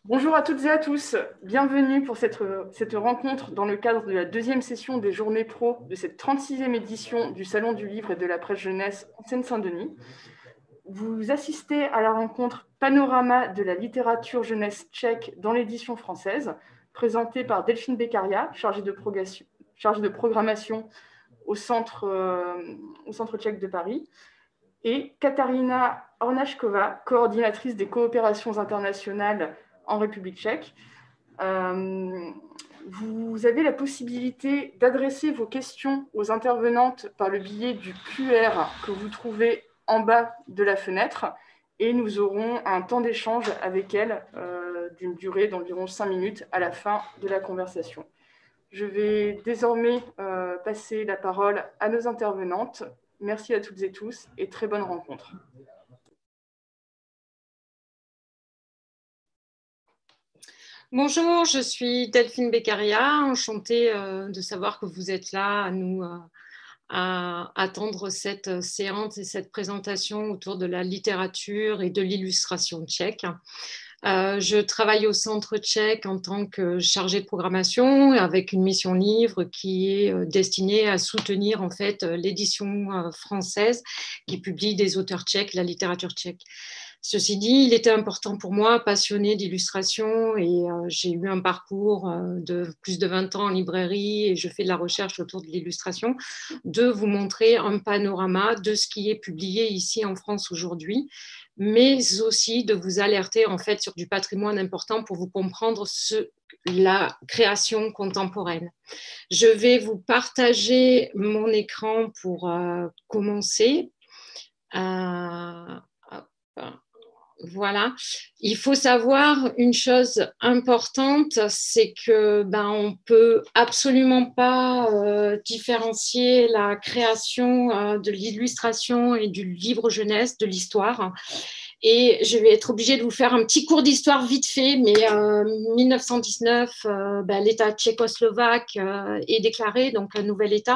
Bonjour à toutes et à tous, bienvenue pour cette rencontre dans le cadre de la deuxième session des Journées Pro de cette 36e édition du Salon du Livre et de la Presse Jeunesse en Seine-Saint-Denis. Vous assistez à la rencontre Panorama de la littérature jeunesse tchèque dans l'édition française, présentée par Delphine Beccaria, chargée de programmation au Centre tchèque de Paris, et Katarina Ornachkova, coordinatrice des coopérations internationales en République tchèque. Vous avez la possibilité d'adresser vos questions aux intervenantes par le biais du QR que vous trouvez en bas de la fenêtre et nous aurons un temps d'échange avec elles d'une durée d'environ 5 minutes à la fin de la conversation. Je vais désormais passer la parole à nos intervenantes. Merci à toutes et tous et très bonne rencontre. Bonjour, je suis Delphine Beccaria, enchantée de savoir que vous êtes là à attendre cette séance et cette présentation autour de la littérature et de l'illustration tchèque. Je travaille au Centre tchèque en tant que chargée de programmation avec une mission livre qui est destinée à soutenir en fait l'édition française qui publie des auteurs tchèques, la littérature tchèque. Ceci dit, il était important pour moi, passionnée d'illustration, et j'ai eu un parcours de plus de 20 ans en librairie et je fais de la recherche autour de l'illustration, de vous montrer un panorama de ce qui est publié ici en France aujourd'hui, mais aussi de vous alerter en fait sur du patrimoine important pour vous comprendre la création contemporaine. Je vais vous partager mon écran pour commencer. Voilà. Il faut savoir une chose importante, c'est que on peut absolument pas différencier la création de l'illustration et du livre jeunesse de l'histoire. Et je vais être obligée de vous faire un petit cours d'histoire vite fait, mais 1919, l'État tchécoslovaque est déclaré, donc un nouvel État.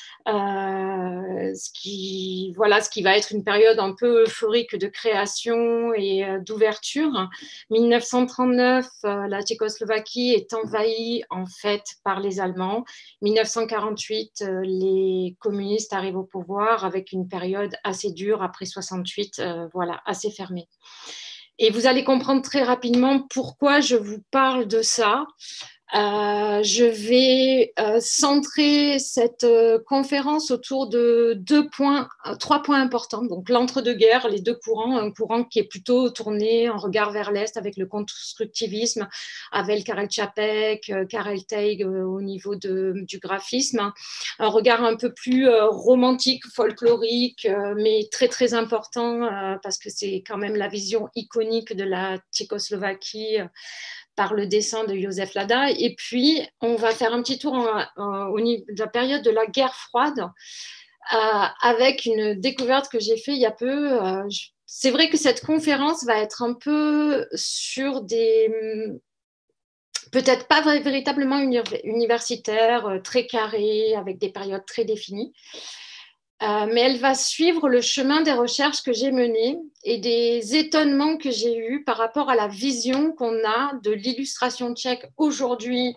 Ce qui va être une période un peu euphorique de création et d'ouverture. 1939, la Tchécoslovaquie est envahie en fait par les Allemands. 1948, les communistes arrivent au pouvoir avec une période assez dure après 68, assez fermée. Et vous allez comprendre très rapidement pourquoi je vous parle de ça. Je vais centrer cette conférence autour de trois points importants. Donc l'entre-deux-guerres, les deux courants, un courant qui est plutôt tourné en regard vers l'Est avec le constructivisme, avec Karel Čapek, Karel Teig au niveau du graphisme, un regard un peu plus romantique, folklorique, mais très très important parce que c'est quand même la vision iconique de la Tchécoslovaquie par le dessin de Josef Lada. Et puis, on va faire un petit tour au niveau de la période de la guerre froide avec une découverte que j'ai faite il y a peu. C'est vrai que cette conférence va être un peu sur des... peut-être pas véritablement universitaires, très carrés, avec des périodes très définies. Mais elle va suivre le chemin des recherches que j'ai menées et des étonnements que j'ai eus par rapport à la vision qu'on a de l'illustration tchèque aujourd'hui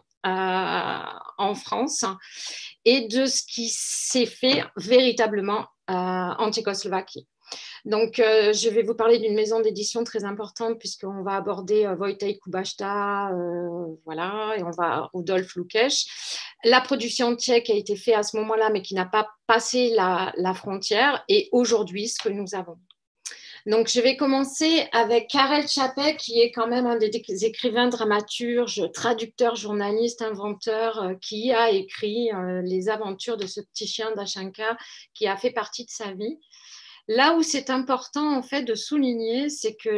en France et de ce qui s'est fait véritablement en Tchécoslovaquie. Donc, je vais vous parler d'une maison d'édition très importante puisqu'on va aborder Wojtek Kubaszta, et on va Rudolf Lukeš. La production tchèque a été faite à ce moment-là, mais qui n'a pas passé la frontière. Et aujourd'hui, ce que nous avons. Donc, je vais commencer avec Karel Čapek, qui est quand même un des écrivains, dramaturges, traducteurs, journalistes, inventeurs, qui a écrit les aventures de ce petit chien d'Achinka, qui a fait partie de sa vie. Là où c'est important en fait de souligner, c'est que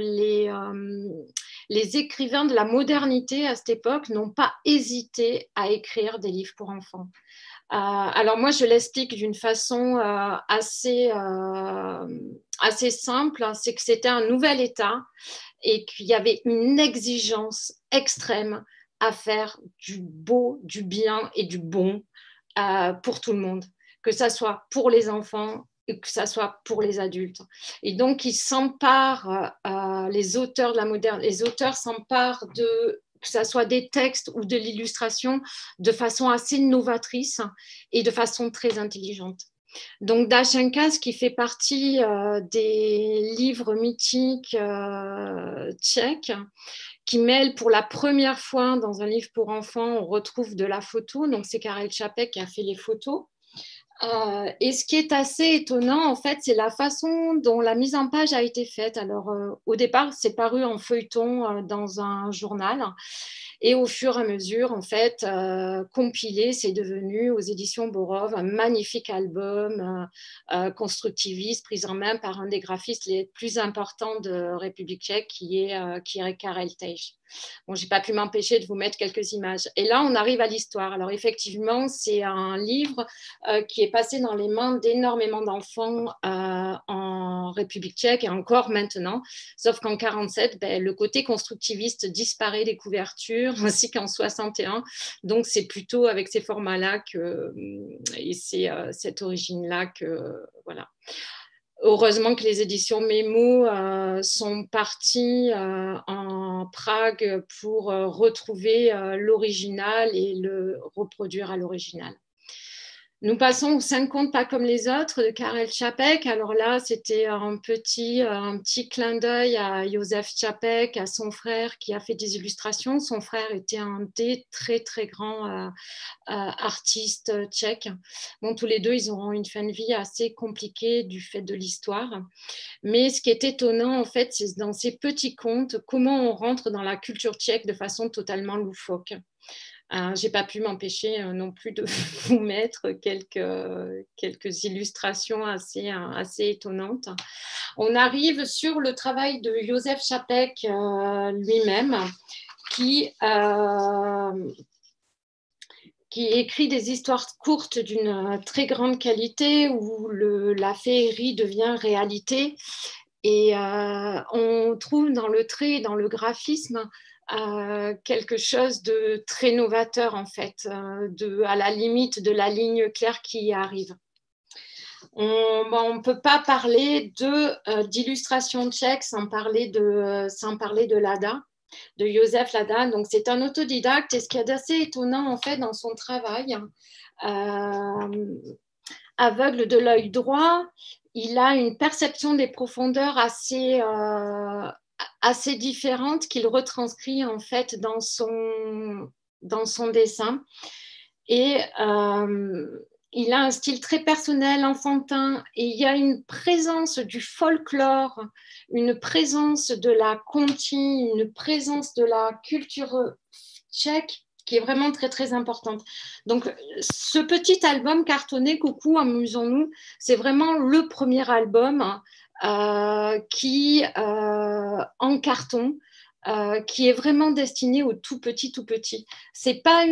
les écrivains de la modernité à cette époque n'ont pas hésité à écrire des livres pour enfants. Alors moi, je l'explique d'une façon assez simple, c'est que c'était un nouvel État et qu'il y avait une exigence extrême à faire du beau, du bien et du bon pour tout le monde, que ça soit pour les enfants que ça soit pour les adultes. Et donc, ils s'emparent, les auteurs de la moderne, les auteurs s'emparent de, que ce soit des textes ou de l'illustration, de façon assez novatrice et de façon très intelligente. Donc, Dashenka, qui fait partie des livres mythiques tchèques, qui mêle pour la première fois dans un livre pour enfants, on retrouve de la photo. Donc, c'est Karel Čapek qui a fait les photos. Et ce qui est assez étonnant, en fait, c'est la façon dont la mise en page a été faite. Alors, au départ, c'est paru en feuilleton dans un journal. Et au fur et à mesure, en fait, compilé, c'est devenu aux éditions Borov un magnifique album constructiviste, pris en main par un des graphistes les plus importants de République tchèque, qui est Karel Tej. Bon, j'ai pas pu m'empêcher de vous mettre quelques images. Et là, on arrive à l'histoire. Alors, effectivement, c'est un livre qui est passé dans les mains d'énormément d'enfants en République tchèque et encore maintenant. Sauf qu'en 1947, le côté constructiviste disparaît des couvertures, ainsi qu'en 1961. Donc, c'est plutôt avec ces formats-là et c'est cette origine-là que, voilà. Heureusement que les éditions Mémo sont parties en Prague pour retrouver l'original et le reproduire à l'original. Nous passons aux 5 contes pas comme les autres de Karel Čapek. Alors là, c'était un petit clin d'œil à Josef Čapek, à son frère qui a fait des illustrations. Son frère était un des très, très grands artistes tchèques. Bon, tous les deux, ils auront une fin de vie assez compliquée du fait de l'histoire. Mais ce qui est étonnant, en fait, c'est dans ces petits contes, comment on rentre dans la culture tchèque de façon totalement loufoque. Je n'ai pas pu m'empêcher non plus de vous mettre quelques illustrations assez étonnantes. On arrive sur le travail de Josef Čapek lui-même, qui écrit des histoires courtes d'une très grande qualité où la féerie devient réalité. Et on trouve dans le trait, dans le graphisme, quelque chose de très novateur en fait, à la limite de la ligne claire qui y arrive. On ne peut pas parler d'illustration tchèque sans parler de Lada, de Josef Lada. Donc c'est un autodidacte et ce qui est assez étonnant en fait dans son travail, aveugle de l'œil droit, il a une perception des profondeurs assez différente qu'il retranscrit en fait dans son dessin. Et il a un style très personnel, enfantin, et il y a une présence du folklore, une présence de la conti, une présence de la culture tchèque qui est vraiment très, très importante. Donc, ce petit album cartonné, Coucou, amusons-nous, c'est vraiment le premier album qui, en carton, qui est vraiment destiné aux tout petits. C'est pas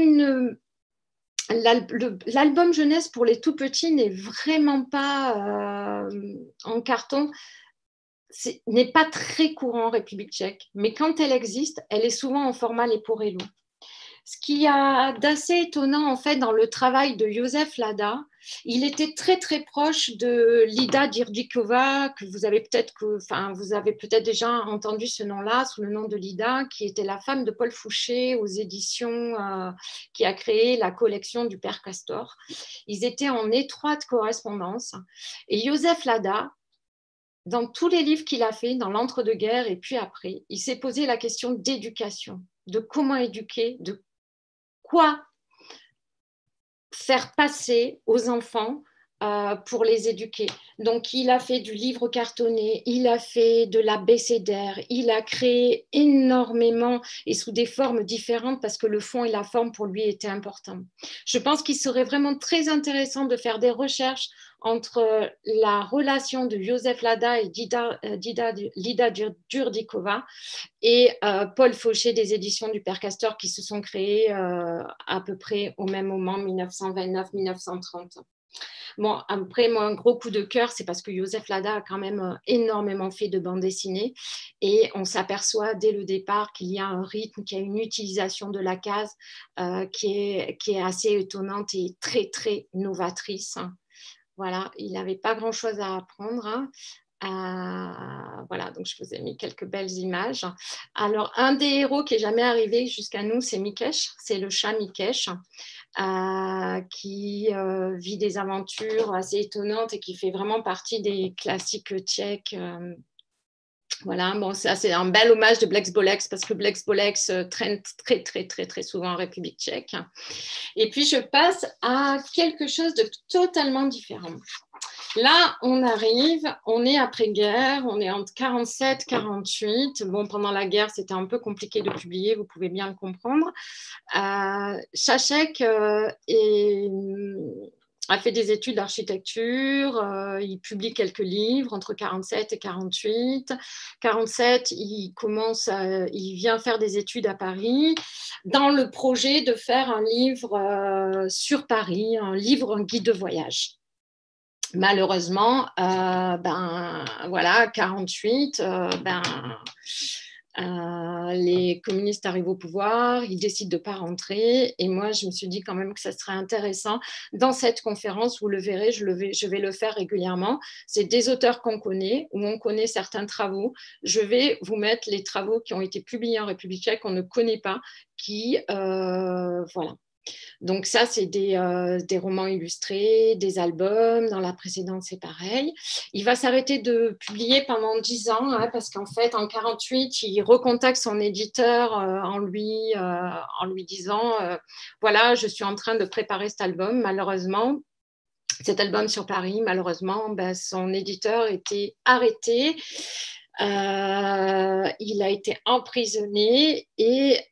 l'album jeunesse pour les tout petits n'est vraiment pas en carton, n'est pas très courant en République tchèque, mais quand elle existe, elle est souvent en format Leporello. Ce qui a d'assez étonnant en fait dans le travail de Josef Lada, il était très très proche de Lida Dirdikova, que vous avez peut-être déjà entendu ce nom-là sous le nom de Lida, qui était la femme de Paul Fouché aux éditions qui a créé la collection du Père Castor. Ils étaient en étroite correspondance et Josef Lada, dans tous les livres qu'il a fait, dans l'entre-deux-guerres et puis après, il s'est posé la question d'éducation, de comment éduquer, de quoi faire passer aux enfants pour les éduquer. Donc, il a fait du livre cartonné, il a fait de l'abécédaire, il a créé énormément et sous des formes différentes parce que le fond et la forme pour lui étaient importants. Je pense qu'il serait vraiment très intéressant de faire des recherches entre la relation de Josef Lada et Lida Durdikova et Paul Fauché des éditions du Père Castor qui se sont créées à peu près au même moment, 1929-1930. Bon, après, moi, un gros coup de cœur, c'est parce que Josef Lada a quand même énormément fait de bandes dessinées et on s'aperçoit dès le départ qu'il y a un rythme, qu'il y a une utilisation de la case qui est assez étonnante et très, très novatrice. Voilà, il n'avait pas grand-chose à apprendre. Hein. Voilà, donc je vous ai mis quelques belles images. Alors, un des héros qui n'est jamais arrivé jusqu'à nous, c'est Mikesh, c'est le chat Mikesh, qui vit des aventures assez étonnantes et qui fait vraiment partie des classiques tchèques. Voilà, bon, ça c'est un bel hommage de Blex Bolex parce que Blex Bolex traîne très, très, très, très souvent en République tchèque. Et puis, je passe à quelque chose de totalement différent. Là, on arrive, on est après-guerre, on est entre 47 48. Bon, pendant la guerre, c'était un peu compliqué de publier, vous pouvez bien le comprendre. Šašek a fait des études d'architecture, il publie quelques livres entre 47 et 48. 47, il vient faire des études à Paris dans le projet de faire un livre sur Paris, un guide de voyage. Malheureusement, voilà, 48, les communistes arrivent au pouvoir, ils décident de ne pas rentrer. Et moi, je me suis dit quand même que ça serait intéressant. Dans cette conférence, vous le verrez, je vais le faire régulièrement. C'est des auteurs qu'on connaît, où on connaît certains travaux. Je vais vous mettre les travaux qui ont été publiés en République tchèque, qu'on ne connaît pas, voilà. Donc ça, c'est des romans illustrés, des albums. Dans la précédente, c'est pareil. Il va s'arrêter de publier pendant 10 ans, hein, parce qu'en fait, en 48, il recontacte son éditeur en lui disant voilà, je suis en train de préparer cet album. Malheureusement, cet album sur Paris, malheureusement, son éditeur était arrêté. Il a été emprisonné et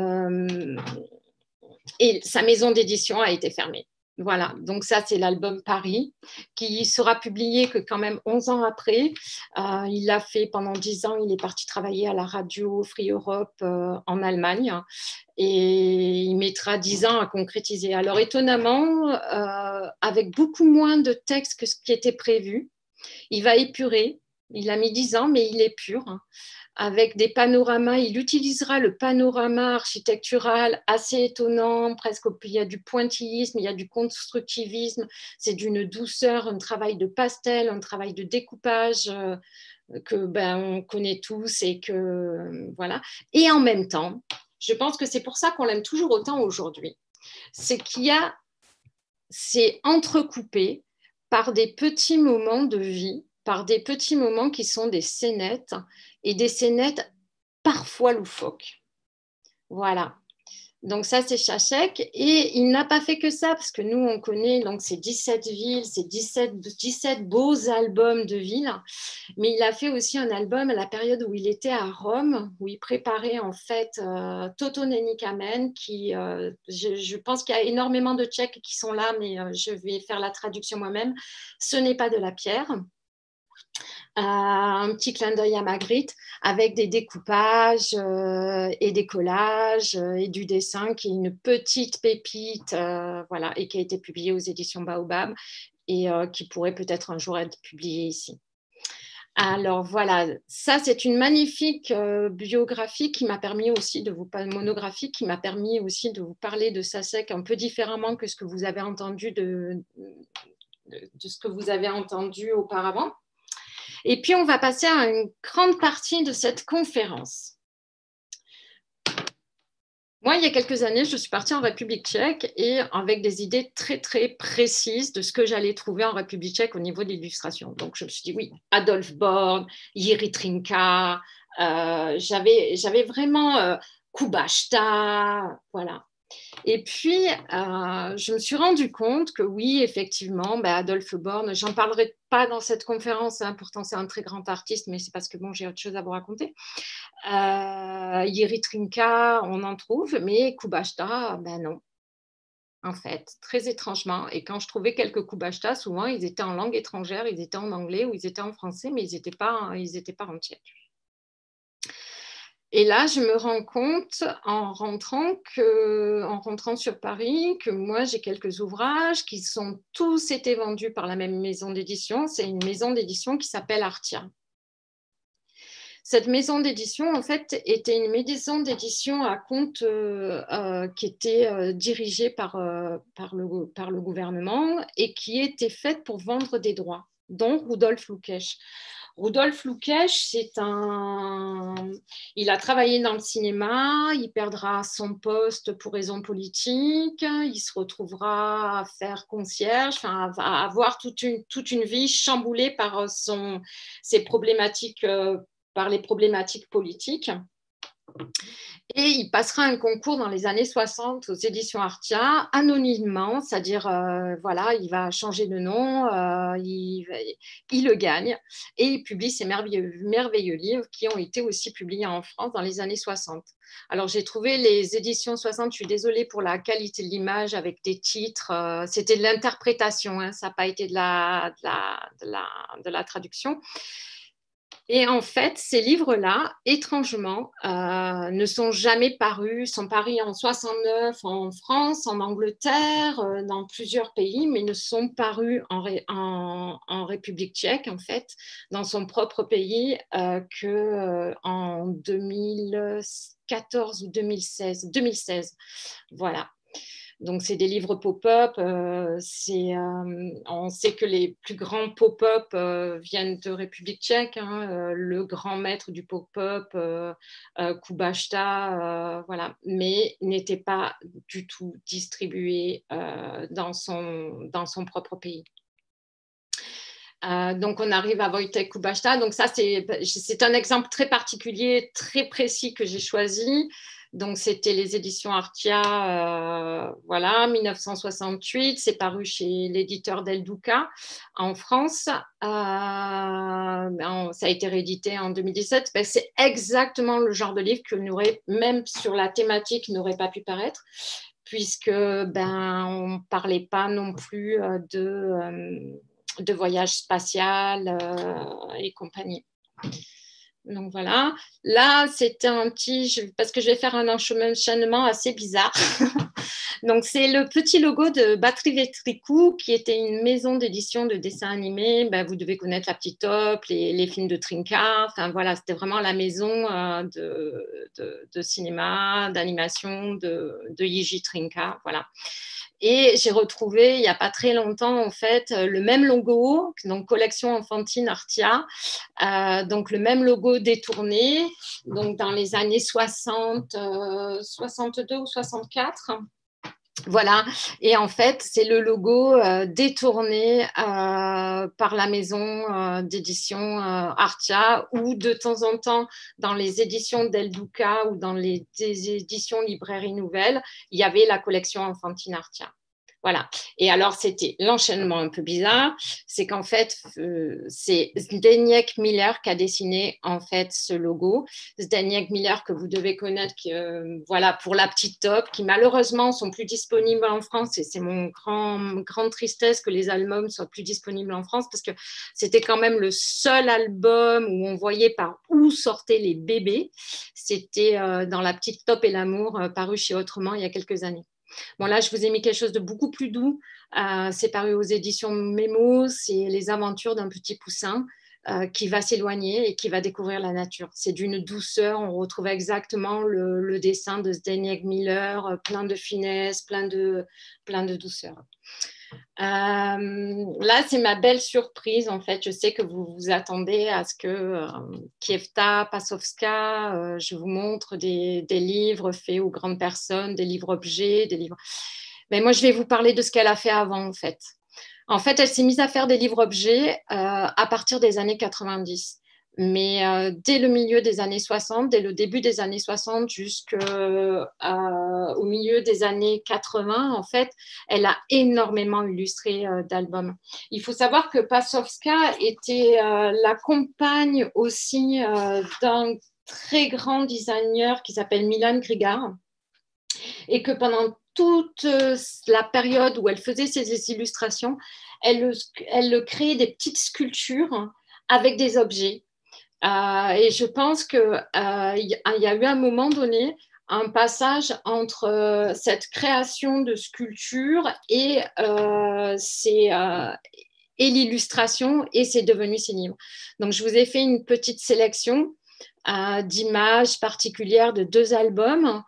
sa maison d'édition a été fermée. Voilà, donc ça, c'est l'album Paris, qui sera publié que quand même 11 ans après. Il l'a fait pendant 10 ans, il est parti travailler à la radio Free Europe en Allemagne, et il mettra 10 ans à concrétiser. Alors, étonnamment, avec beaucoup moins de textes que ce qui était prévu, il va épurer. Il a mis 10 ans, mais il épure. Avec des panoramas, il utilisera le panorama architectural assez étonnant, presque, il y a du pointillisme, il y a du constructivisme, c'est d'une douceur, un travail de pastel, un travail de découpage que on connaît tous et que voilà. Et en même temps, je pense que c'est pour ça qu'on l'aime toujours autant aujourd'hui, c'est c'est entrecoupé par des petits moments de vie, par des petits moments qui sont des scénettes, et des scénettes parfois loufoques. Voilà. Donc ça, c'est Šašek. Et il n'a pas fait que ça, parce que nous, on connaît donc ces 17 villes, ces 17 beaux albums de villes. Mais il a fait aussi un album à la période où il était à Rome, où il préparait en fait Totoneni Kamen, qui, je pense qu'il y a énormément de Tchèques qui sont là, mais je vais faire la traduction moi-même. Ce n'est pas de la pierre. Un petit clin d'œil à Magritte, avec des découpages et des collages et du dessin, qui est une petite pépite, voilà, et qui a été publiée aux éditions Baobab et qui pourrait peut-être un jour être publiée ici. Alors voilà, ça c'est une magnifique biographie qui m'a permis aussi monographie qui m'a permis aussi de vous parler de Šašek un peu différemment que ce que vous avez entendu de ce que vous avez entendu auparavant. Et puis, on va passer à une grande partie de cette conférence. Moi, il y a quelques années, je suis partie en République tchèque et avec des idées très, très précises de ce que j'allais trouver en République tchèque au niveau de l'illustration. Donc, je me suis dit, oui, Adolf Born, Jiří Trnka, j'avais vraiment Kubashta, voilà. Et puis, je me suis rendu compte que oui, effectivement, Adolf Born, j'en parlerai pas dans cette conférence, hein, pourtant c'est un très grand artiste, mais c'est parce que bon, j'ai autre chose à vous raconter. Jiří Trnka, on en trouve, mais Kubashta, non. En fait, très étrangement. Et quand je trouvais quelques Kubashta, souvent, ils étaient en langue étrangère, ils étaient en anglais ou ils étaient en français, mais ils n'étaient pas en tchèque. Et là, je me rends compte en rentrant sur Paris que moi, j'ai quelques ouvrages qui sont tous été vendus par la même maison d'édition. C'est une maison d'édition qui s'appelle Artia. Cette maison d'édition, en fait, était une maison d'édition à compte qui était dirigée par le gouvernement et qui était faite pour vendre des droits, dont Rudolf Lukesch. Rudolf Lukesch, il a travaillé dans le cinéma, il perdra son poste pour raisons politiques, il se retrouvera à faire concierge, enfin, à avoir toute une vie chamboulée par ses problématiques, par les problématiques politiques. Et il passera un concours dans les années 60 aux éditions Artia, anonymement, c'est-à-dire, voilà, il va changer de nom, il le gagne, et il publie ces merveilleux livres qui ont été aussi publiés en France dans les années 60. Alors, j'ai trouvé les éditions 60, je suis désolée pour la qualité de l'image avec des titres, c'était de l'interprétation, hein, ça n'a pas été de la traduction. Et en fait, ces livres-là, étrangement, ne sont jamais parus, sont parus en 69 en France, en Angleterre, dans plusieurs pays, mais ne sont parus en République tchèque, en fait, dans son propre pays, qu'en 2014 ou 2016. 2016, voilà. Donc, c'est des livres pop-up. On sait que les plus grands pop-up viennent de République tchèque. Hein, le grand maître du pop-up, Kubashta, voilà, mais n'était pas du tout distribué dans son propre pays. Donc, on arrive à Wojtek Kubashta. Donc, ça, c'est un exemple très particulier, très précis que j'ai choisi. Donc, c'était les éditions Artia, voilà, 1968. C'est paru chez l'éditeur Del Duca en France. Ça a été réédité en 2017. Ben, c'est exactement le genre de livre que même sur la thématique, n'aurait pas pu paraître, puisque on ne parlait pas non plus de voyage spatial et compagnie. Donc voilà, là c'était parce que je vais faire un enchaînement assez bizarre. Donc c'est le petit logo de Battery Vetricou, qui était une maison d'édition de dessins animés. Vous devez connaître La Petite Top, les films de Trinka. Enfin voilà, c'était vraiment la maison de cinéma, d'animation de Jiri Trinka. Voilà. Et j'ai retrouvé il n'y a pas très longtemps, en fait, le même logo, donc collection enfantine Artia, donc le même logo détourné, donc dans les années 60, 62 ou 64. Voilà, et en fait, c'est le logo détourné par la maison d'édition Artia, ou de temps en temps, dans les éditions Del Duca ou dans les éditions Librairie Nouvelle, il y avait la collection enfantine Artia. Voilà. Et alors, c'était l'enchaînement un peu bizarre, c'est qu'en fait, c'est Zdeněk Miller qui a dessiné en fait ce logo. Zdeněk Miller que vous devez connaître, voilà, pour La Petite Top, qui malheureusement sont plus disponibles en France, et c'est mon grande tristesse que les albums soient plus disponibles en France, parce que c'était quand même le seul album où on voyait par où sortaient les bébés. C'était dans La Petite Top et l'amour, paru chez Autrement il y a quelques années. Bon, là, je vous ai mis quelque chose de beaucoup plus doux. C'est paru aux éditions Mémo. C'est les aventures d'un petit poussin qui va s'éloigner et qui va découvrir la nature. C'est d'une douceur. On retrouve exactement le dessin de Zdeněk Miller, plein de finesse, plein de douceur. Là, c'est ma belle surprise. En fait, je sais que vous vous attendez à ce que Kievta Pasowska, je vous montre des livres faits aux grandes personnes, des livres objets, des livres. Mais moi, je vais vous parler de ce qu'elle a fait avant, en fait. En fait, elle s'est mise à faire des livres objets à partir des années 90. Mais dès le milieu des années 60, dès le début des années 60 jusqu'au milieu des années 80, en fait, elle a énormément illustré d'albums. Il faut savoir que Pasowska était la compagne aussi d'un très grand designer qui s'appelle Milan Grigar, et que pendant toute la période où elle faisait ses illustrations, elle créait des petites sculptures avec des objets. Et je pense qu'il y a eu un moment donné un passage entre cette création de sculpture et l'illustration, et c'est devenu ses livres. Donc, je vous ai fait une petite sélection. d'images particulières de deux albums,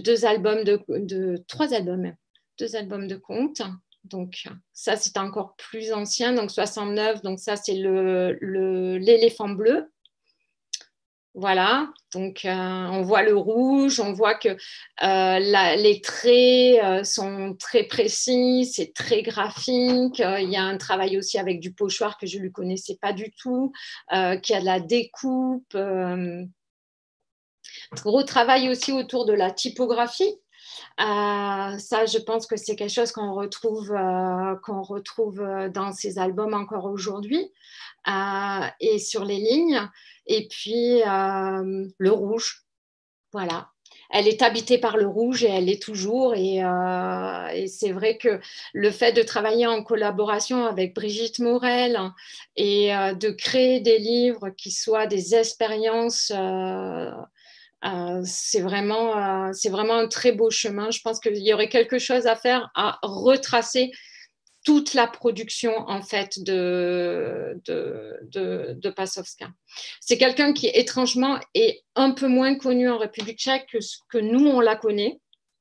trois albums même, deux albums de contes. Donc ça, c'est encore plus ancien, donc 69, donc ça, c'est l'éléphant bleu. Voilà, donc on voit le rouge, on voit que les traits sont très précis, c'est très graphique. Il y a un travail aussi avec du pochoir que je ne connaissais pas du tout, qui a de la découpe. Gros travail aussi autour de la typographie. Ça, je pense que c'est quelque chose qu'on retrouve dans ces albums encore aujourd'hui, et sur les lignes. Et puis, le rouge, voilà. Elle est habitée par le rouge et elle est toujours. Et c'est vrai que le fait de travailler en collaboration avec Brigitte Morel et de créer des livres qui soient des expériences... c'est vraiment un très beau chemin. Je pense qu'il y aurait quelque chose à faire, à retracer toute la production en fait de Pasowska. C'est quelqu'un qui étrangement est un peu moins connu en République tchèque que ce que nous on la connaît,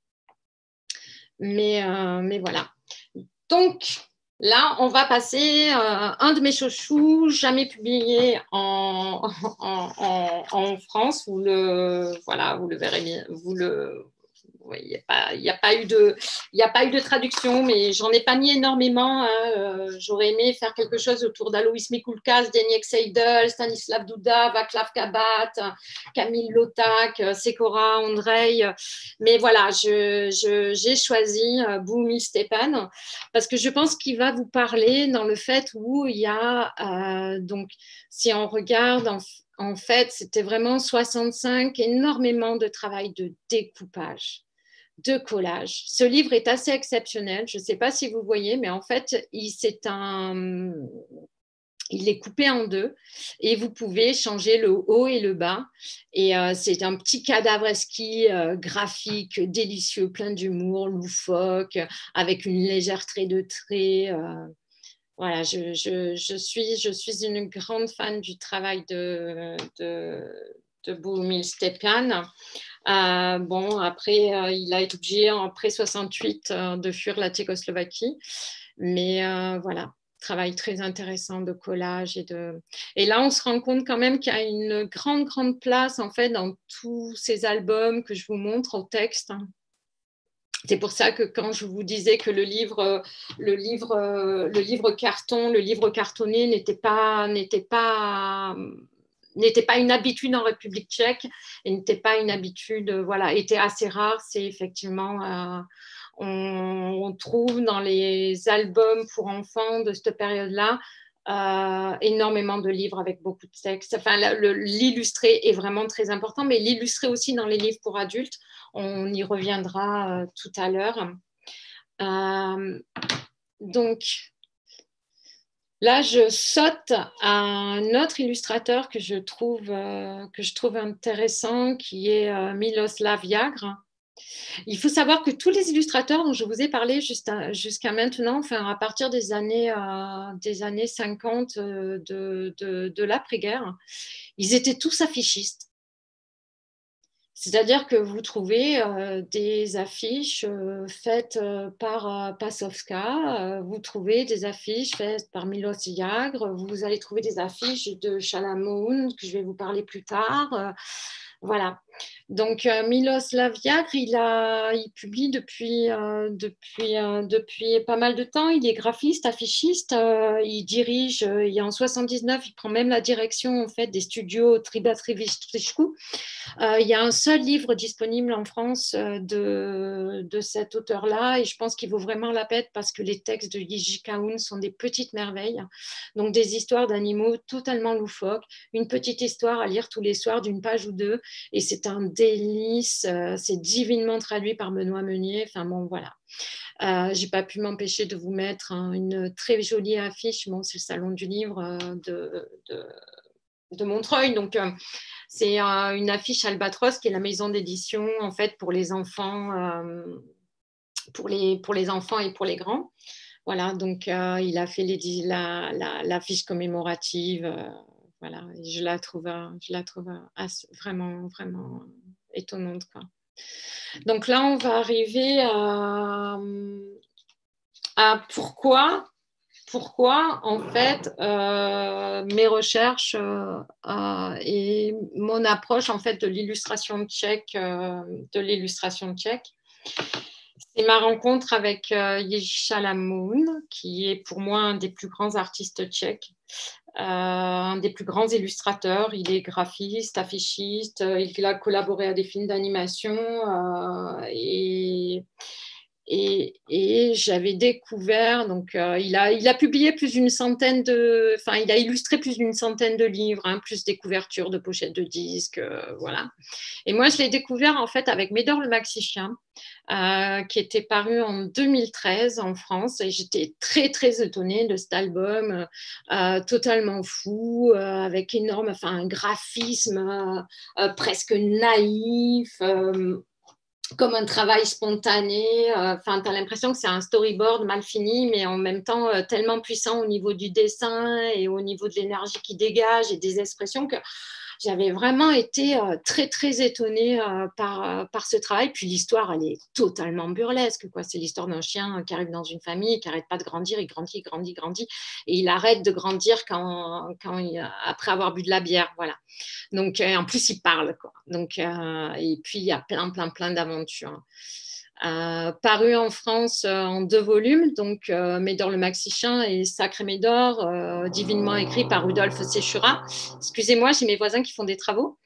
mais voilà. Donc là, on va passer un de mes chouchous, jamais publié en France. Vous le verrez bien. Oui, il n'y a pas eu de traduction, mais j'en ai pas mis énormément. Hein. J'aurais aimé faire quelque chose autour d'Alois Mikulka, Zdeněk Seidel, Stanislav Duda, Václav Kabat, Camille Lotak, Sekora Ondrej. Mais voilà, j'ai choisi Boumil Stepan parce que je pense qu'il va vous parler dans le fait où il y a, donc, si on regarde en fait, c'était vraiment 65, énormément de travail de découpage, de collage. Ce livre est assez exceptionnel. Je ne sais pas si vous voyez, mais en fait, il est coupé en deux et vous pouvez changer le haut et le bas. Et c'est un petit cadavreski graphique, délicieux, plein d'humour, loufoque, avec une légère trait de trait. Voilà, je suis une grande fan du travail de Boumil Stepan. Bon, après, il a été obligé, après 68, de fuir la Tchécoslovaquie. Mais voilà, travail très intéressant de collage. Et là, on se rend compte quand même qu'il y a une grande, grande place, en fait, dans tous ces albums que je vous montre au texte. C'est pour ça que quand je vous disais que le livre carton, le livre cartonné n'était pas une habitude en République tchèque et n'était pas une habitude, voilà, était assez rare. C'est effectivement, on trouve dans les albums pour enfants de cette période-là énormément de livres avec beaucoup de textes. Enfin, l'illustré est vraiment très important, mais l'illustré aussi dans les livres pour adultes, on y reviendra tout à l'heure. Donc, là, je saute à un autre illustrateur que je trouve intéressant, qui est Miloslav Jagr. Il faut savoir que tous les illustrateurs dont je vous ai parlé jusqu'à maintenant, enfin, à partir des années 50 de l'après-guerre, ils étaient tous affichistes. C'est-à-dire que vous trouvez des affiches faites par Pasowska, vous trouvez des affiches faites par Milos Jagr, vous allez trouver des affiches de Chalamoun, que je vais vous parler plus tard. Voilà. Donc, Miloslav Jagr, il publie depuis pas mal de temps. Il est graphiste, affichiste. Il dirige, en 79, il prend même la direction en fait, des studios Tribatrivichtrichkou. Il y a un seul livre disponible en France de cet auteur-là et je pense qu'il vaut vraiment la peine parce que les textes de Jiří Kaun sont des petites merveilles. Donc, des histoires d'animaux totalement loufoques. Une petite histoire à lire tous les soirs d'une page ou deux. Et c'est un délice, c'est divinement traduit par Benoît Meunier. Enfin bon, voilà. J'ai pas pu m'empêcher de vous mettre une très jolie affiche. Bon, c'est le salon du livre de Montreuil. Donc, c'est une affiche Albatros qui est la maison d'édition en fait pour les enfants, pour les enfants et pour les grands. Voilà, donc il a fait l'affiche commémorative. voilà, et je la trouve vraiment, vraiment étonnante, quoi. Donc là, on va arriver à pourquoi en fait mes recherches et mon approche en fait de l'illustration tchèque, c'est ma rencontre avec Jiří Šalamoun, qui est pour moi un des plus grands artistes tchèques, un des plus grands illustrateurs. Il est graphiste, affichiste, il a collaboré à des films d'animation et j'avais découvert, donc il a publié il a illustré plus d'une centaine de livres, hein, plus des couvertures de pochettes de disques, voilà. Et moi, je l'ai découvert en fait avec Médor le Maxi Chien, qui était paru en 2013 en France, et j'étais très très étonnée de cet album totalement fou, avec un graphisme presque naïf. Comme un travail spontané, tu as l'impression que c'est un storyboard mal fini, mais en même temps tellement puissant au niveau du dessin et au niveau de l'énergie qui dégage et des expressions que j'avais vraiment été très, très étonnée par ce travail. Puis l'histoire, elle est totalement burlesque, quoi. C'est l'histoire d'un chien qui arrive dans une famille, qui n'arrête pas de grandir, il grandit, il grandit, il grandit, et il arrête de grandir après avoir bu de la bière, voilà. Donc, en plus, il parle, quoi. Donc, et puis, il y a plein d'aventures. Paru en France en 2 volumes, donc Médor le Maxi Chien et Sacré Médor, divinement écrit par Rudolf Séchura. Excusez-moi, j'ai mes voisins qui font des travaux.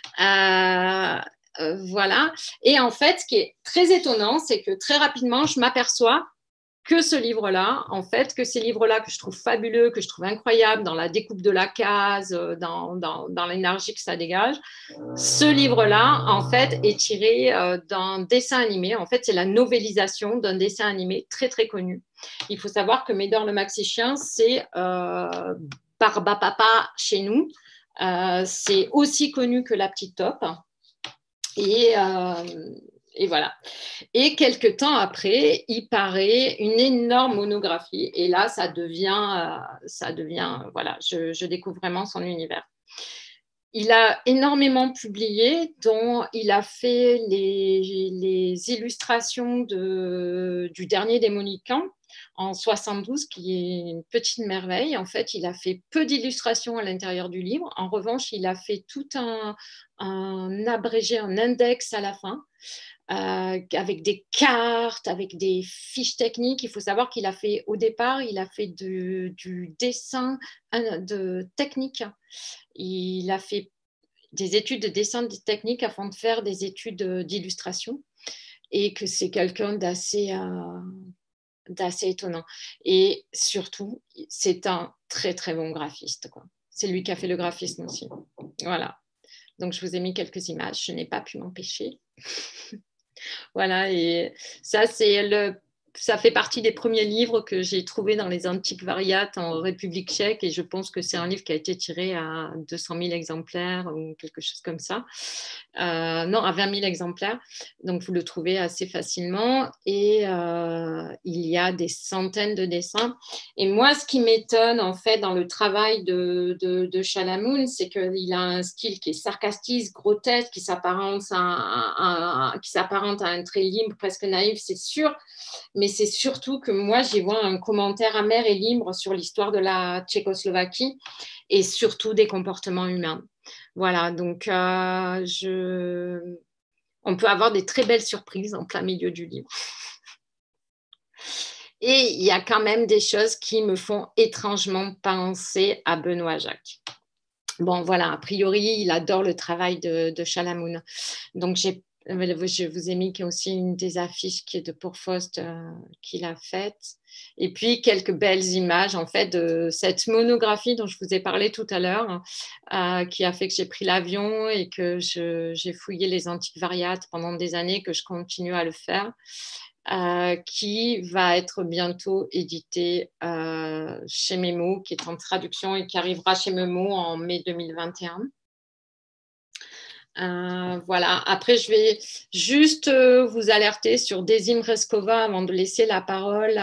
Voilà. Et en fait, ce qui est très étonnant, c'est que très rapidement, je m'aperçois que ce livre-là, en fait, que ces livres-là que je trouve fabuleux, que je trouve incroyables dans la découpe de la case, dans l'énergie que ça dégage, ce livre-là, en fait, est tiré d'un dessin animé. En fait, c'est la novélisation d'un dessin animé très, très connu. Il faut savoir que Médor le Maxi Chien, c'est Barba Papa chez nous. C'est aussi connu que La Petite Top. Et voilà. Et quelques temps après, il paraît une énorme monographie. Et là, ça devient voilà, je découvre vraiment son univers. Il a énormément publié, dont il a fait les illustrations du dernier des Mohicans en 72, qui est une petite merveille. En fait, il a fait peu d'illustrations à l'intérieur du livre. En revanche, il a fait tout un abrégé, un index à la fin, avec des cartes, avec des fiches techniques. Il faut savoir qu'il a fait, au départ, il a fait du dessin de technique. Il a fait des études de dessin technique afin de faire des études d'illustration, et que c'est quelqu'un d'assez étonnant. Et surtout, c'est un très, très bon graphiste, quoi. C'est lui qui a fait le graphisme aussi. Voilà. Donc, je vous ai mis quelques images. Je n'ai pas pu m'empêcher. Voilà, et ça, ça fait partie des premiers livres que j'ai trouvés dans les antiquariats en République tchèque, et je pense que c'est un livre qui a été tiré à 200 000 exemplaires ou quelque chose comme ça. Non, à 20 000 exemplaires. Donc, vous le trouvez assez facilement, et il y a des centaines de dessins. Et moi, ce qui m'étonne, en fait, dans le travail de Šalamoun, c'est qu'il a un style qui est sarcastique, grotesque, qui s'apparente à un trait libre, presque naïf, c'est sûr. Mais c'est surtout que moi, j'y vois un commentaire amer et libre sur l'histoire de la Tchécoslovaquie et surtout des comportements humains. Voilà, donc on peut avoir des très belles surprises en plein milieu du livre. Et il y a quand même des choses qui me font étrangement penser à Benoît Jacques. Bon, voilà, a priori, il adore le travail de Šalamoun. Donc, je vous ai mis aussi une des affiches qui est de Pourfaust qu'il a faite. Et puis, quelques belles images, en fait, de cette monographie dont je vous ai parlé tout à l'heure, qui a fait que j'ai pris l'avion et que j'ai fouillé les antiquariats pendant des années, que je continue à le faire. Qui va être bientôt édité chez Memo, qui est en traduction et qui arrivera chez Memo en mai 2021. Voilà. Après, je vais juste vous alerter sur Desi Mreskova avant de laisser la parole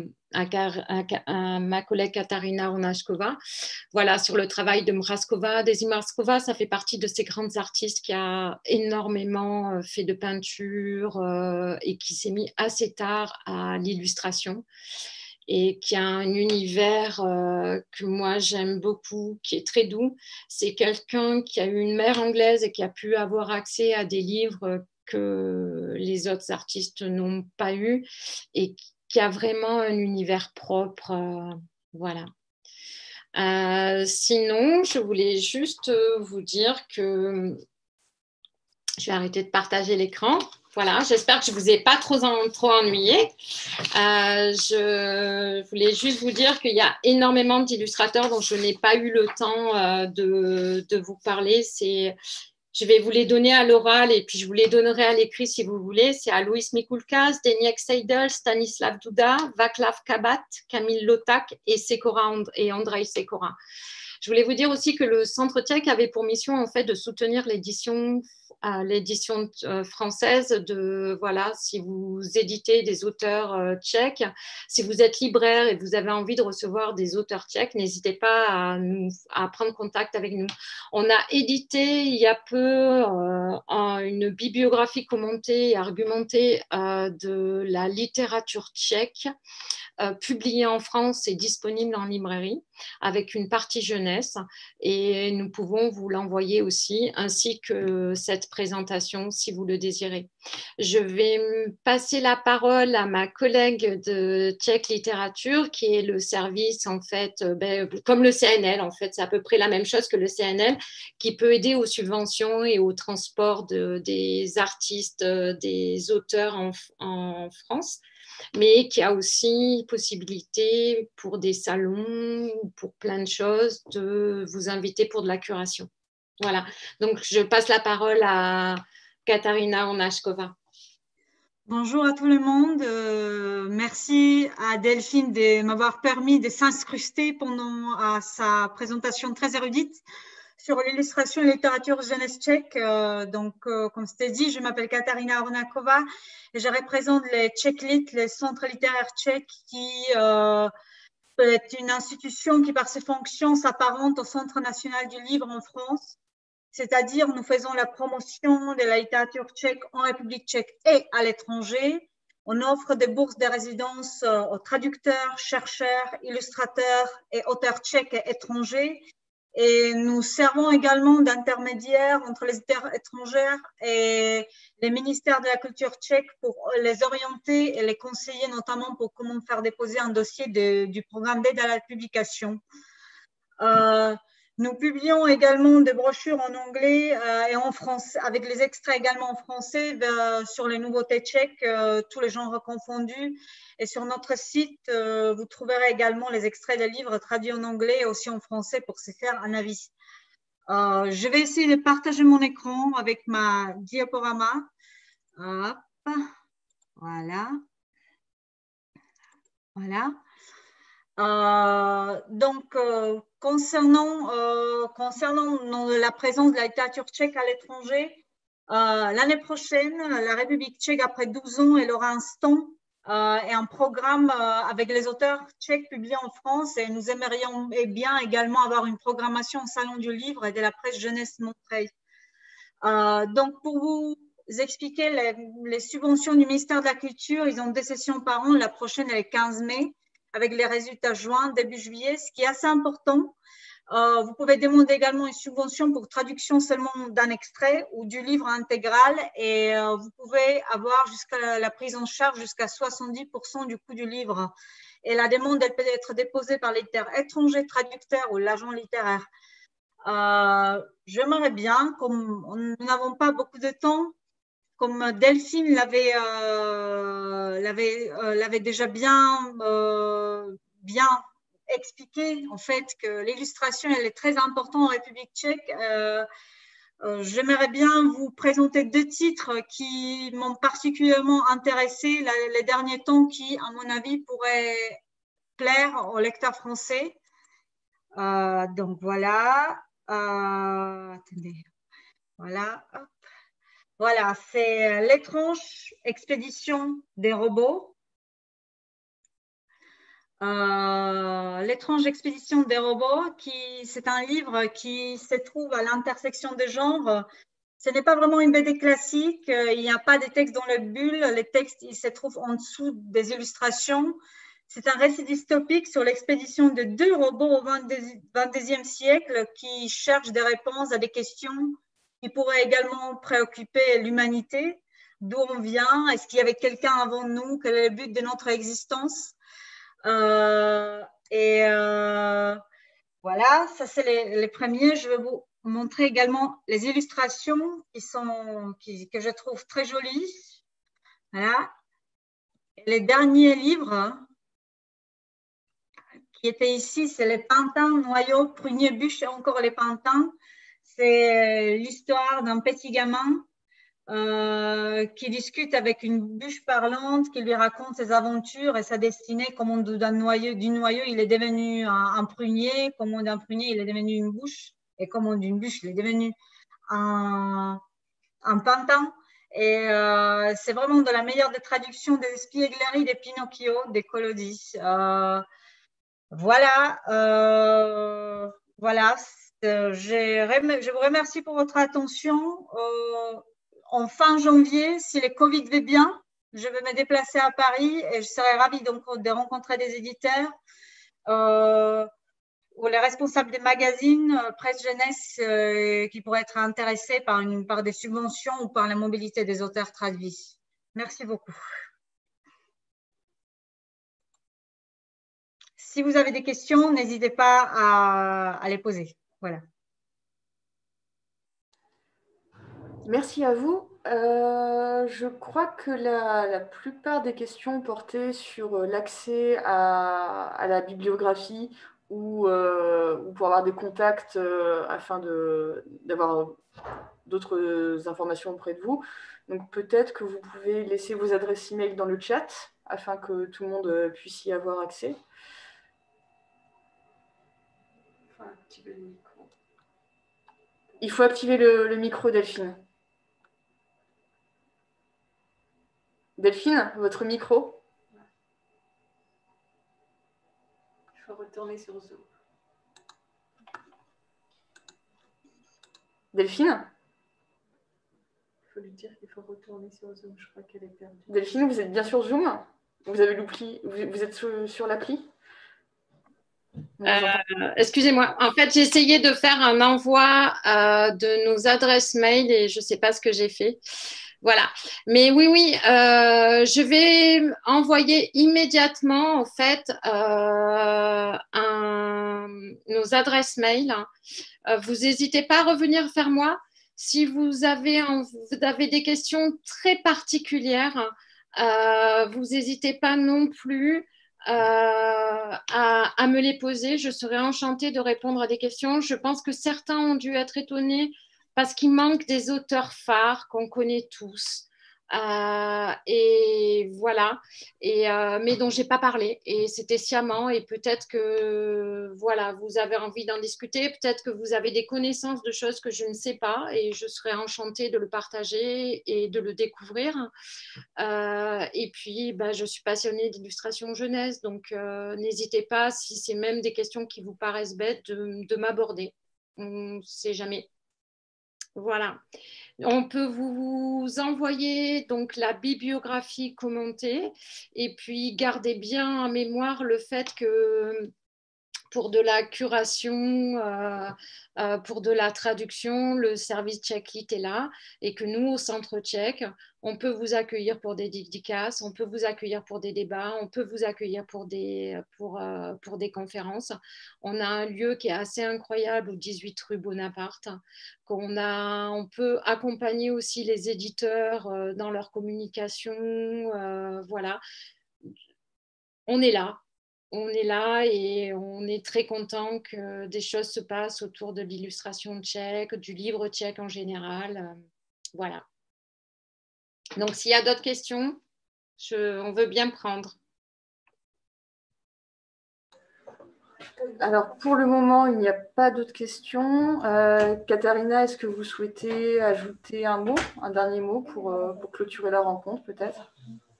à ma collègue Katarina Onashkova. Voilà, sur le travail de Mreskova. Desi Mreskova, ça fait partie de ces grandes artistes qui a énormément fait de peinture et qui s'est mis assez tard à l'illustration et qui a un univers que moi j'aime beaucoup, qui est très doux. C'est quelqu'un qui a eu une mère anglaise et qui a pu avoir accès à des livres que les autres artistes n'ont pas eu et qui a vraiment un univers propre. Voilà. Sinon, je voulais juste vous dire que je vais arrêter de partager l'écran. Voilà, j'espère que je ne vous ai pas trop ennuyé. Je voulais juste vous dire qu'il y a énormément d'illustrateurs dont je n'ai pas eu le temps de vous parler. Je vais vous les donner à l'oral et puis je vous les donnerai à l'écrit si vous voulez. C'est Alois Mikulka, Zdeněk Seidel, Stanislav Duda, Václav Kabat, Camille Lotak et Andrei Sekora. Je voulais vous dire aussi que le Centre tchèque avait pour mission en fait de soutenir l'édition française voilà, si vous éditez des auteurs tchèques, si vous êtes libraire et vous avez envie de recevoir des auteurs tchèques, n'hésitez pas à prendre contact avec nous. On a édité il y a peu une bibliographie commentée et argumentée de la littérature tchèque, publiée en France et disponible en librairie, avec une partie jeunesse. Et nous pouvons vous l'envoyer aussi, ainsi que cette présentation, si vous le désirez. Je vais passer la parole à ma collègue de Tchèque Littérature, qui est le service, en fait, comme le CNL, en fait, c'est à peu près la même chose que le CNL, qui peut aider aux subventions et au transport des artistes, des auteurs en France, mais qui a aussi possibilité pour des salons, pour plein de choses, de vous inviter pour de la curation. Voilà, donc je passe la parole à Katarina Onashkova. Bonjour à tout le monde. Merci à Delphine de m'avoir permis de s'incruster pendant sa présentation très érudite sur l'illustration et la littérature jeunesse tchèque. Comme c'était dit, je m'appelle Katarina Ornakova et je représente les Tchèque-Lit, le centre littéraire tchèque qui est une institution qui, par ses fonctions, s'apparente au Centre national du livre en France. C'est-à-dire, nous faisons la promotion de la littérature tchèque en République tchèque et à l'étranger. On offre des bourses de résidence aux traducteurs, chercheurs, illustrateurs et auteurs tchèques et étrangers. Et nous servons également d'intermédiaire entre les éditeurs étrangères et les ministères de la culture tchèque pour les orienter et les conseiller, notamment pour comment faire déposer un dossier du programme d'aide à la publication. Nous publions également des brochures en anglais et en français, avec les extraits également en français sur les nouveautés tchèques, tous les genres confondus. Et sur notre site, vous trouverez également les extraits des livres traduits en anglais et aussi en français pour se faire un avis. Je vais essayer de partager mon écran avec ma diaporama. Hop. Voilà. Voilà. Concernant la présence de la littérature tchèque à l'étranger, l'année prochaine, la République tchèque, après 12 ans, elle aura un stand et un programme avec les auteurs tchèques publiés en France, et nous aimerions bien également avoir une programmation au Salon du Livre et de la presse jeunesse Montreuil. Donc, pour vous expliquer les subventions du ministère de la Culture, ils ont 2 sessions par an. La prochaine est le 15 mai. Avec les résultats juin, début juillet, ce qui est assez important. Vous pouvez demander également une subvention pour traduction seulement d'un extrait ou du livre intégral, et vous pouvez avoir jusqu'à la prise en charge jusqu'à 70% du coût du livre. Et la demande, elle peut être déposée par l'éditeur étranger traducteur ou l'agent littéraire. J'aimerais bien, comme nous n'avons pas beaucoup de temps, comme Delphine l'avait déjà bien expliqué, en fait, que l'illustration, elle est très importante en République tchèque. J'aimerais bien vous présenter 2 titres qui m'ont particulièrement intéressé les derniers temps, qui, à mon avis, pourraient plaire aux lecteurs français. Donc voilà. Attendez. Voilà. Hop. Voilà, c'est l'étrange expédition des robots. L'étrange expédition des robots, c'est un livre qui se trouve à l'intersection des genres. Ce n'est pas vraiment une BD classique, il n'y a pas de textes dans le bulle, les textes ils se trouvent en dessous des illustrations. C'est un récit dystopique sur l'expédition de deux robots au XXe siècle qui cherchent des réponses à des questions qui pourraient également préoccuper l'humanité. D'où on vient? Est-ce qu'il y avait quelqu'un avant nous? Quel est le but de notre existence? Voilà, ça c'est les premiers. Je vais vous montrer également les illustrations que je trouve très jolies. Voilà. Et les derniers livres qui étaient ici, c'est les pantins, noyaux, pruniers, bûches et encore les pantins. C'est l'histoire d'un petit gamin qui discute avec une bûche parlante, qui lui raconte ses aventures et sa destinée, comment du noyau, il est devenu un prunier, comment d'un prunier, il est devenu une bûche, et comment d'une bûche, il est devenu un pantin. Et c'est vraiment de la meilleure des traductions des Spiegleri, des Pinocchio, des Collodi. Voilà. Voilà. Je vous remercie pour votre attention. En fin janvier, si le Covid va bien, je vais me déplacer à Paris et je serai ravie donc de rencontrer des éditeurs ou les responsables des magazines presse jeunesse qui pourraient être intéressés par des subventions ou par la mobilité des auteurs traduits. Merci beaucoup. Si vous avez des questions, n'hésitez pas à les poser. Voilà. Merci à vous. Je crois que la plupart des questions portaient sur l'accès à la bibliographie ou pour avoir des contacts afin d'avoir d'autres informations auprès de vous. Donc peut-être que vous pouvez laisser vos adresses email dans le chat afin que tout le monde puisse y avoir accès. Il faut activer le micro, Delphine. Delphine, votre micro. Il faut retourner sur Zoom. Delphine? Il faut lui dire qu'il faut retourner sur Zoom. Je crois qu'elle est perdue. Delphine, vous êtes bien sur Zoom? Vous avez l'oubli? Vous êtes sur l'appli? Excusez-moi, en fait, j'ai essayé de faire un envoi de nos adresses mail et je ne sais pas ce que j'ai fait. Voilà. Mais oui, je vais envoyer immédiatement, en fait, nos adresses mail. Vous n'hésitez pas à revenir vers moi si vous avez des questions très particulières. Vous n'hésitez pas non plus à me les poser. Je serais enchantée de répondre à des questions. Je pense que certains ont dû être étonnés parce qu'il manque des auteurs phares qu'on connaît tous. Et voilà, mais dont j'ai pas parlé, et c'était sciemment, et peut-être que voilà, vous avez envie d'en discuter, peut-être que vous avez des connaissances de choses que je ne sais pas, et je serais enchantée de le partager et de le découvrir. Et puis je suis passionnée d'illustration jeunesse, donc n'hésitez pas, si c'est même des questions qui vous paraissent bêtes, de m'aborder. On ne sait jamais. Voilà. On peut vous envoyer donc la bibliographie commentée, et puis gardez bien en mémoire le fait que pour de la curation, pour de la traduction, le service Tchèque est là, et que nous, au Centre Tchèque, on peut vous accueillir pour des dédicaces, on peut vous accueillir pour des débats, on peut vous accueillir pour des conférences. On a un lieu qui est assez incroyable, au 18 rue Bonaparte. On peut accompagner aussi les éditeurs dans leur communication. Voilà. On est là. On est là et on est très content que des choses se passent autour de l'illustration tchèque, du livre tchèque en général. Voilà. Donc, s'il y a d'autres questions, on veut bien prendre. Alors, pour le moment, il n'y a pas d'autres questions. Katharina, est-ce que vous souhaitez ajouter un mot, un dernier mot pour clôturer la rencontre, peut-être?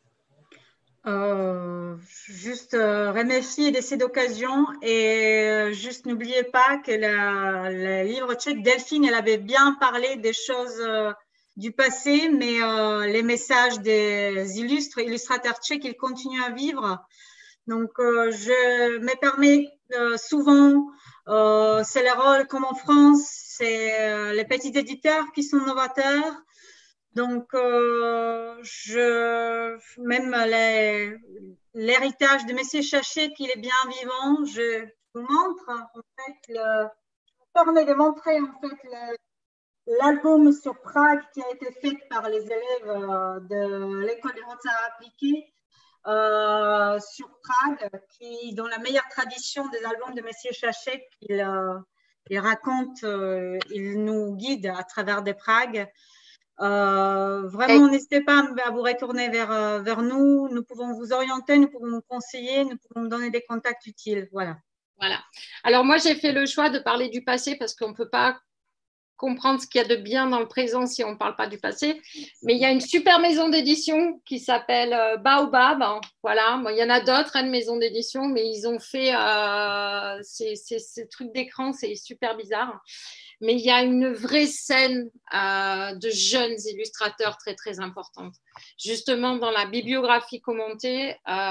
Juste remercier de cette occasion et juste n'oubliez pas que le livre tchèque, Delphine, elle avait bien parlé des choses du passé, mais les messages des illustrateurs tchèques, ils continuent à vivre. Donc, je me permets souvent, c'est le rôle comme en France, c'est les petits éditeurs qui sont novateurs. Donc, même l'héritage de Monsieur Chachet, qu'il est bien vivant, je vous montre en fait, je me permets de montrer en fait l'album sur Prague qui a été fait par les élèves de l'école des hautes-arts appliquées sur Prague, qui dans la meilleure tradition des albums de Monsieur Chachet, il raconte, il nous guide à travers des Prague. Vraiment, n'hésitez pas à vous retourner vers nous. Nous pouvons vous orienter, nous pouvons vous conseiller, nous pouvons vous donner des contacts utiles. Voilà. Voilà. Alors, moi, j'ai fait le choix de parler du passé parce qu'on ne peut pas comprendre ce qu'il y a de bien dans le présent si on ne parle pas du passé. Mais il y a une super maison d'édition qui s'appelle Baobab. Voilà. Bon, il y en a d'autres, une maison d'édition, mais ils ont fait ces trucs d'écran, c'est super bizarre. Mais il y a une vraie scène de jeunes illustrateurs très, très importante. Justement, dans la bibliographie commentée,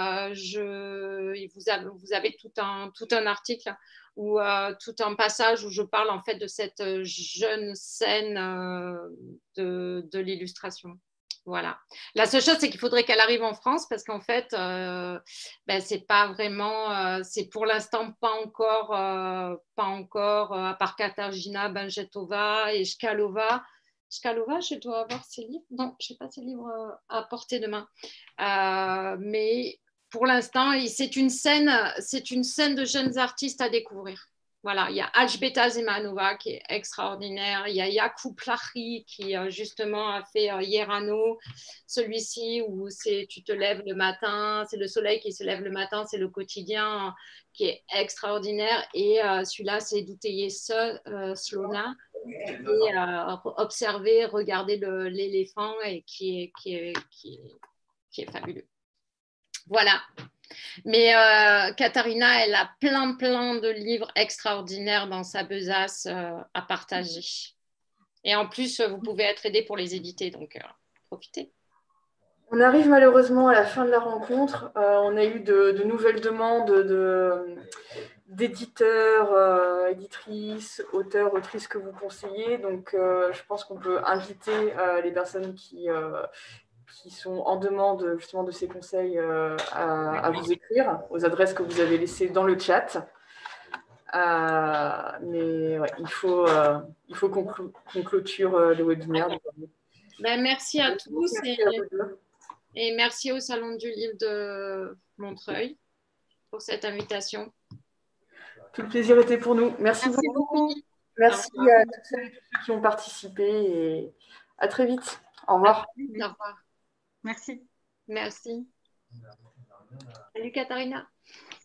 vous avez tout un article ou tout un passage où je parle en fait de cette jeune scène de l'illustration. Voilà. La seule chose, c'est qu'il faudrait qu'elle arrive en France parce qu'en fait, c'est pas vraiment, c'est pour l'instant pas encore, à part Katarzyna Banjetova et Chkalova. Chkalova, je dois avoir ses livres. Non, je n'ai pas ses livres à portée de main. Mais pour l'instant, c'est une scène de jeunes artistes à découvrir. Voilà, il y a Alžbeta Zemanova qui est extraordinaire, il y a Jakub Lachy qui justement a fait Yerano, celui-ci où tu te lèves le matin, c'est le soleil qui se lève le matin, c'est le quotidien qui est extraordinaire, et celui-là c'est Douteye Slona, et observer, regarder l'éléphant et qui est fabuleux. Voilà. Mais Katharina, elle a plein de livres extraordinaires dans sa besace à partager. Et en plus, vous pouvez être aidé pour les éditer, donc profitez. On arrive malheureusement à la fin de la rencontre. On a eu de nouvelles demandes d'éditeurs, éditrices, auteurs, autrices que vous conseillez. Donc, je pense qu'on peut inviter les personnes qui sont en demande justement de ces conseils à vous écrire aux adresses que vous avez laissées dans le chat. Mais ouais, il faut qu'on clôture le webinaire. Merci à tous merci à vous deux. Et merci au Salon du Livre de Montreuil pour cette invitation. Tout le plaisir était pour nous. Merci beaucoup. Merci à toutes celles et tous ceux qui ont participé et à très vite. Au revoir. Au revoir. Merci. Merci. Salut Katharina.